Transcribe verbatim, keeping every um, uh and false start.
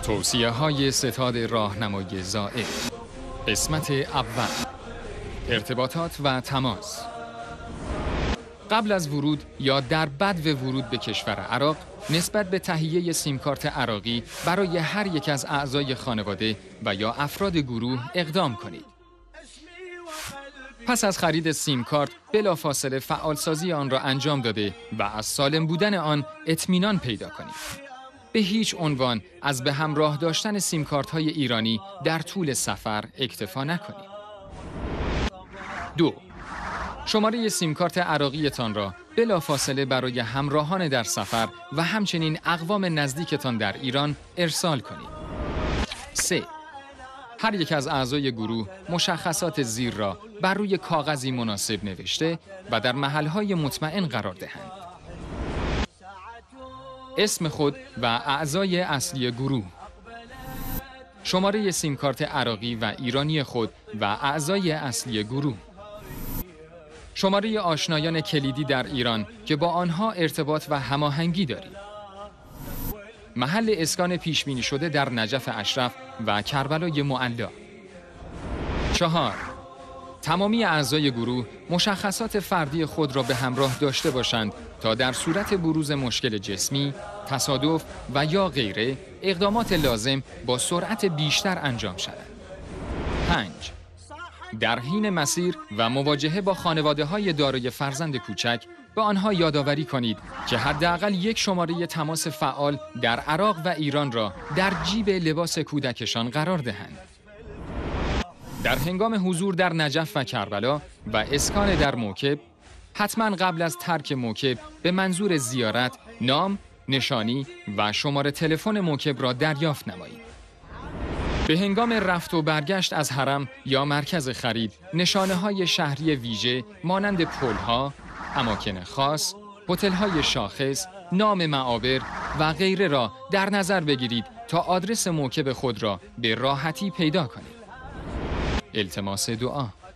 توصیه های ستاد راهنمای زائر. قسمت اول: ارتباطات و تماس. قبل از ورود یا در بدو ورود به کشور عراق، نسبت به تهیه سیمکارت عراقی برای هر یک از اعضای خانواده و یا افراد گروه اقدام کنید. پس از خرید سیمکارت بلافاصله فعالسازی آن را انجام داده و از سالم بودن آن اطمینان پیدا کنید. به هیچ عنوان از به همراه داشتن سیمکارت های ایرانی در طول سفر اکتفا نکنید. دو. شماره سیمکارت عراقیتان را بلافاصله برای همراهان در سفر و همچنین اقوام نزدیکتان در ایران ارسال کنید. سه. هر یک از اعضای گروه مشخصات زیر را بر روی کاغذی مناسب نوشته و در محلهای مطمئن قرار دهند. اسم خود و اعضای اصلی گروه، شماره سیمکارت عراقی و ایرانی خود و اعضای اصلی گروه، شماره آشنایان کلیدی در ایران که با آنها ارتباط و هماهنگی دارید، محل اسکان پیشبینی شده در نجف اشرف و کربلای معلا. چهار. تمامی اعضای گروه مشخصات فردی خود را به همراه داشته باشند تا در صورت بروز مشکل جسمی، تصادف و یا غیره اقدامات لازم با سرعت بیشتر انجام شود. پنج. در حین مسیر و مواجهه با خانواده‌های دارای فرزند کوچک به آنها یادآوری کنید که حداقل یک شماره تماس فعال در عراق و ایران را در جیب لباس کودکشان قرار دهند. در هنگام حضور در نجف و کربلا و اسکان در موکب، حتما قبل از ترک موکب به منظور زیارت نام، نشانی و شماره تلفن موکب را دریافت نمایید. به هنگام رفت و برگشت از حرم یا مرکز خرید، نشانه‌های شهری ویژه مانند پل‌ها، اماکن خاص، هتل‌های شاخص، نام معابر و غیره را در نظر بگیرید تا آدرس موکب خود را به راحتی پیدا کنید. التماس دعا.